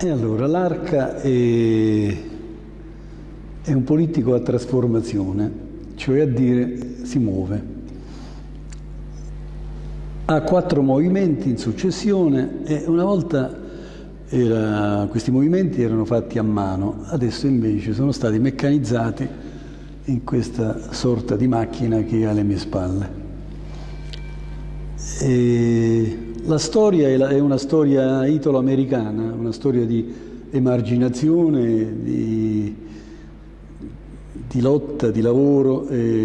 E allora l'Arca è un politico a trasformazione, cioè a dire si muove. Ha 4 movimenti in successione e una volta questi movimenti erano fatti a mano, adesso invece sono stati meccanizzati in questa sorta di macchina che è alle mie spalle. E la storia è una storia italo-americana, una storia di emarginazione, di lotta, di lavoro.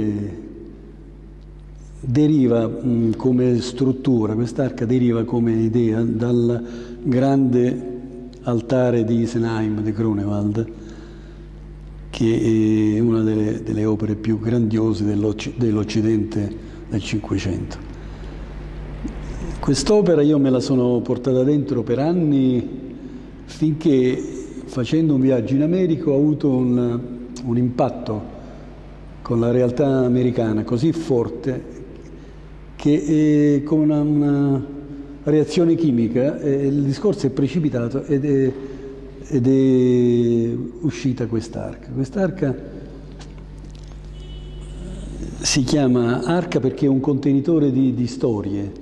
Deriva come struttura, quest'arca deriva come idea dal grande altare di Isenheim, di Grunewald, che è una delle opere più grandiose dell'Occidente del Cinquecento. Quest'opera io me la sono portata dentro per anni, finché facendo un viaggio in America ho avuto un impatto con la realtà americana così forte che è come una reazione chimica, il discorso è precipitato ed è uscita quest'arca. Quest'arca si chiama arca perché è un contenitore di storie.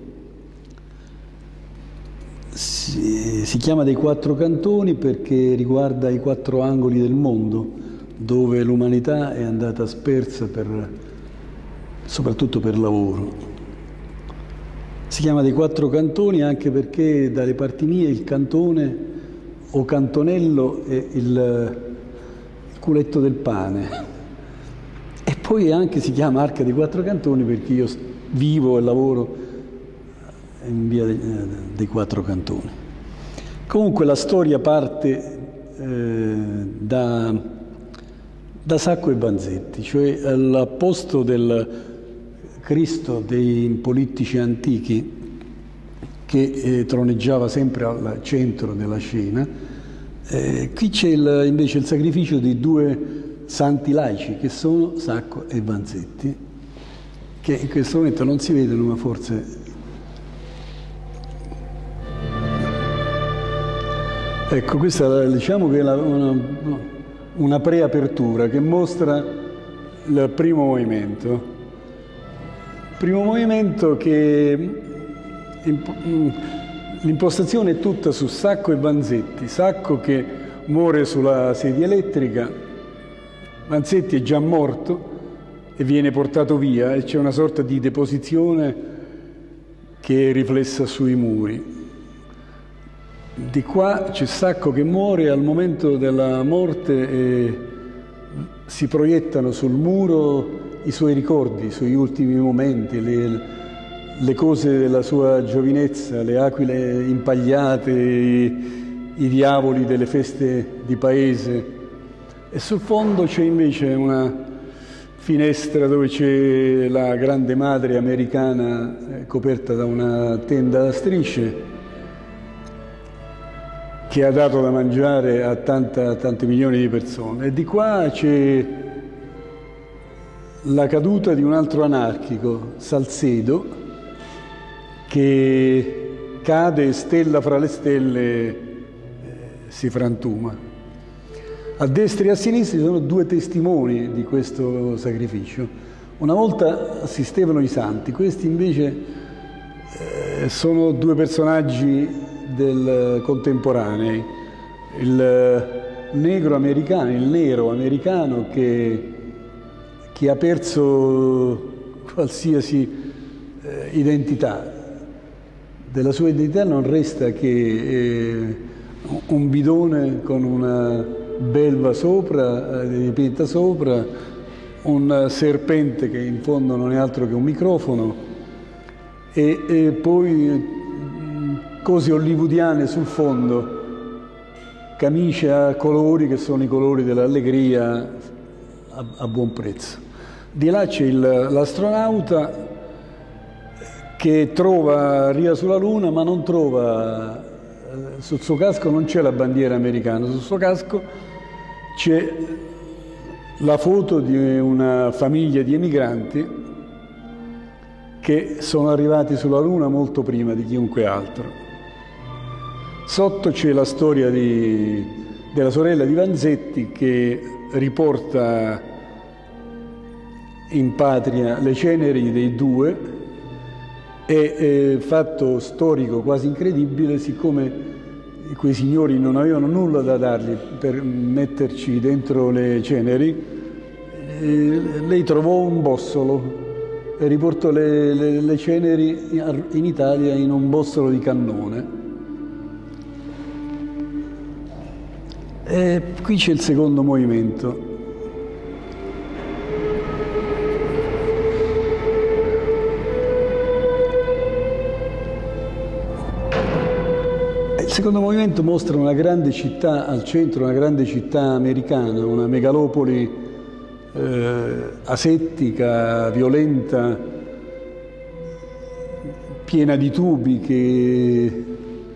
Si chiama dei 4 cantoni perché riguarda i 4 angoli del mondo dove l'umanità è andata spersa soprattutto per lavoro. Si chiama dei 4 cantoni anche perché dalle parti mie il cantone o cantonello è il culetto del pane. E poi anche si chiama arca dei 4 cantoni perché io vivo e lavoro in via dei 4 cantoni. Comunque la storia parte da Sacco e Vanzetti, cioè al posto del Cristo dei politici antichi che troneggiava sempre al centro della scena. Qui c'è invece il sacrificio di 2 santi laici che sono Sacco e Vanzetti, che in questo momento non si vedono ma forse... Ecco, questa diciamo che è una preapertura che mostra il primo movimento. Il primo movimento che l'impostazione è tutta su Sacco e Vanzetti. Sacco che muore sulla sedia elettrica, Vanzetti è già morto e viene portato via e c'è una sorta di deposizione che è riflessa sui muri. Di qua c'è Sacco che muore, al momento della morte si proiettano sul muro i suoi ricordi, i suoi ultimi momenti, le cose della sua giovinezza, le aquile impagliate, i diavoli delle feste di paese. E sul fondo c'è invece una finestra dove c'è la grande madre americana coperta da una tenda a strisce, che ha dato da mangiare a tanti milioni di persone. E di qua c'è la caduta di un altro anarchico, Salcedo, che cade e stella fra le stelle si frantuma. A destra e a sinistra ci sono 2 testimoni di questo sacrificio. Una volta assistevano i santi, questi invece sono 2 personaggi contemporanei, il nero americano che ha perso qualsiasi identità. Della sua identità non resta che un bidone con una belva sopra, dipinta sopra, un serpente che in fondo non è altro che un microfono e poi cose hollywoodiane sul fondo, camicie a colori che sono i colori dell'allegria a buon prezzo. Di là c'è l'astronauta che arriva sulla Luna ma non trova, sul suo casco non c'è la bandiera americana, sul suo casco c'è la foto di una famiglia di emigranti che sono arrivati sulla Luna molto prima di chiunque altro. Sotto c'è la storia della sorella di Vanzetti che riporta in patria le ceneri dei due e fatto storico quasi incredibile, siccome quei signori non avevano nulla da dargli per metterci dentro le ceneri, lei trovò un bossolo e riportò le ceneri in Italia in un bossolo di cannone. E qui c'è il secondo movimento. Il secondo movimento mostra una grande città al centro, una grande città americana, una megalopoli asettica, violenta, piena di tubi che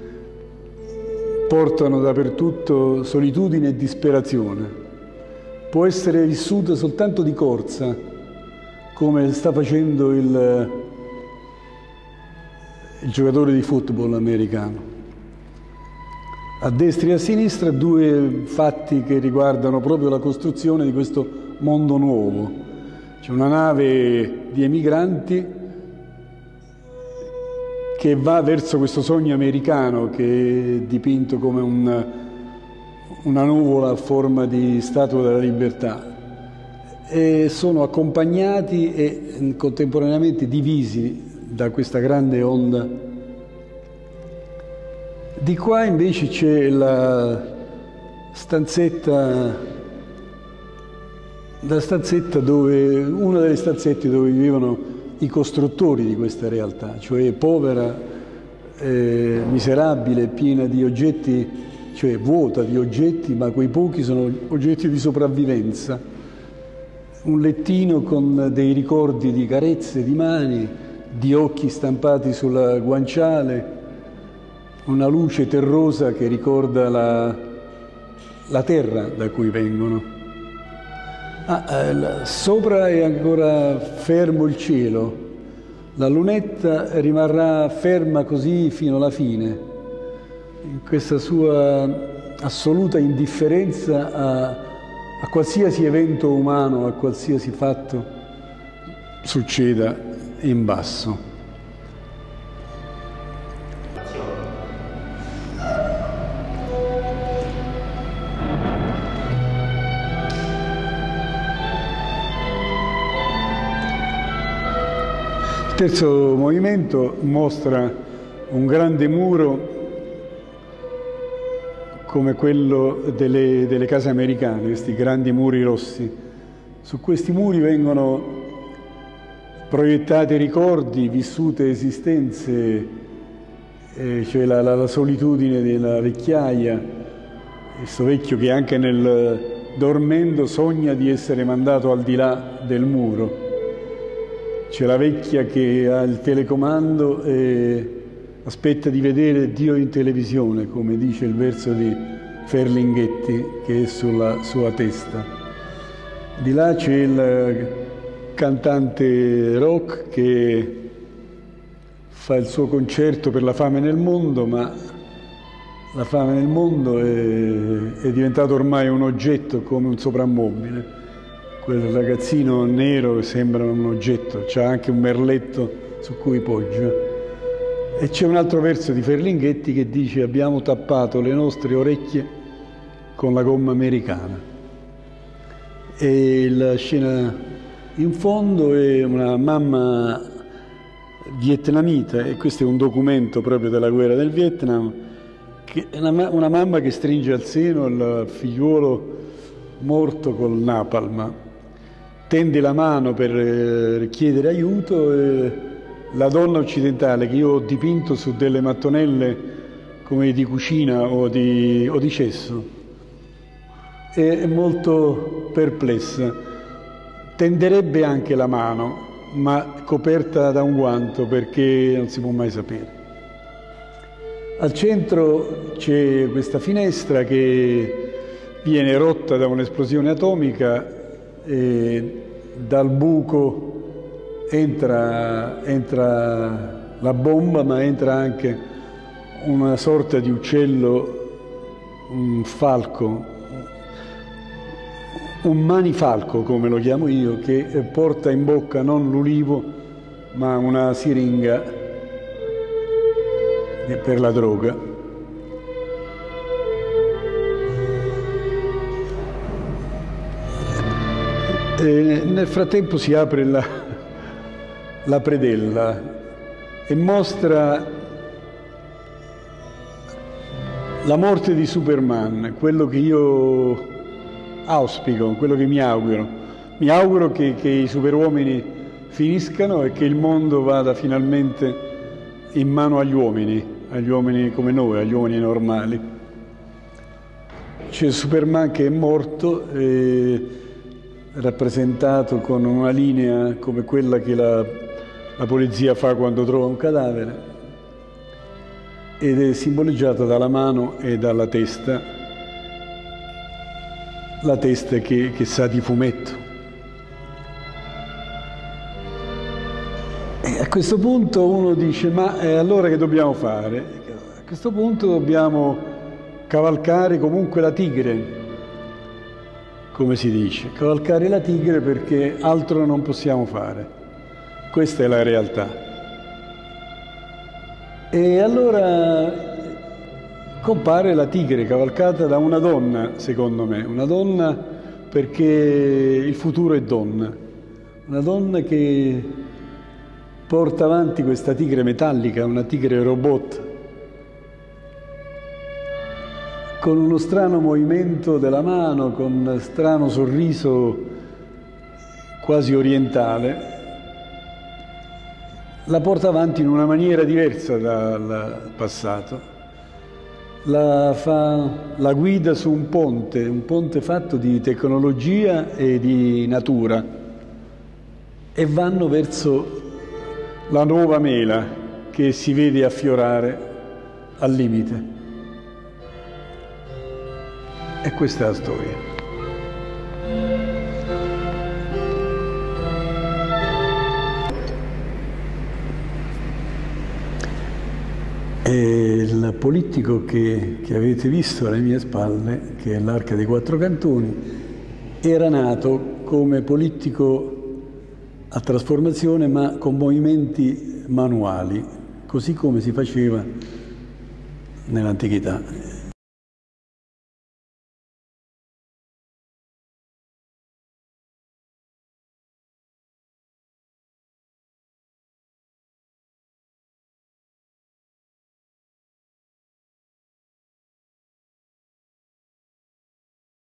portano dappertutto solitudine e disperazione. Può essere vissuta soltanto di corsa, come sta facendo il giocatore di football americano. A destra e a sinistra due fatti che riguardano proprio la costruzione di questo mondo nuovo. C'è una nave di emigranti che va verso questo sogno americano che è dipinto come una nuvola a forma di Statua della Libertà, e sono accompagnati e contemporaneamente divisi da questa grande onda. Di qua invece c'è la stanzetta dove, una delle stanzette dove vivevano i costruttori di questa realtà, cioè povera, miserabile, piena di oggetti, cioè vuota di oggetti, ma quei pochi sono oggetti di sopravvivenza. Un lettino con dei ricordi di carezze, di mani, di occhi stampati sulla guanciale, una luce terrosa che ricorda la terra da cui vengono. Sopra è ancora fermo il cielo, la lunetta rimarrà ferma così fino alla fine, in questa sua assoluta indifferenza a qualsiasi evento umano, a qualsiasi fatto succeda in basso. Il terzo movimento mostra un grande muro come quello delle case americane, questi grandi muri rossi. Su questi muri vengono proiettati ricordi, vissute esistenze, cioè la solitudine della vecchiaia, questo vecchio che anche dormendo sogna di essere mandato al di là del muro. C'è la vecchia che ha il telecomando e aspetta di vedere Dio in televisione, come dice il verso di Ferlinghetti che è sulla sua testa. Di là c'è il cantante rock che fa il suo concerto per la fame nel mondo, ma la fame nel mondo è diventato ormai un oggetto come un soprammobile. Quel ragazzino nero sembra un oggetto, c'ha anche un merletto su cui poggia. E c'è un altro verso di Ferlinghetti che dice: abbiamo tappato le nostre orecchie con la gomma americana. E la scena in fondo è una mamma vietnamita, e questo è un documento proprio della guerra del Vietnam, una mamma che stringe al seno il figliuolo morto col napalm. Tende la mano per chiedere aiuto e la donna occidentale, che io ho dipinto su delle mattonelle come di cucina o di cesso, è molto perplessa. Tenderebbe anche la mano, ma coperta da un guanto perché non si può mai sapere. Al centro c'è questa finestra che viene rotta da un'esplosione atomica e dal buco entra la bomba, ma entra anche una sorta di uccello, un falco, un manifalco come lo chiamo io, che porta in bocca non l'ulivo ma una siringa per la droga. E nel frattempo si apre la predella e mostra la morte di Superman, quello che io auspico, quello che mi auguro. Mi auguro che i superuomini finiscano e che il mondo vada finalmente in mano agli uomini come noi, agli uomini normali. C'è Superman che è morto, rappresentato con una linea come quella che la polizia fa quando trova un cadavere, ed è simboleggiata dalla mano e dalla testa, la testa che sa di fumetto. E a questo punto uno dice: ma allora che dobbiamo fare? A questo punto dobbiamo cavalcare comunque la tigre, come si dice, cavalcare la tigre, perché altro non possiamo fare. Questa è la realtà. E allora compare la tigre cavalcata da una donna, secondo me, una donna perché il futuro è donna, una donna che porta avanti questa tigre metallica, una tigre robot, con uno strano movimento della mano, con uno strano sorriso quasi orientale. La porta avanti in una maniera diversa dal passato. La guida su un ponte fatto di tecnologia e di natura, e vanno verso la nuova mela che si vede affiorare al limite. E questa è la storia. E il politico che avete visto alle mie spalle, che è l'Arca dei Quattro Cantoni, era nato come politico a trasformazione ma con movimenti manuali, così come si faceva nell'antichità.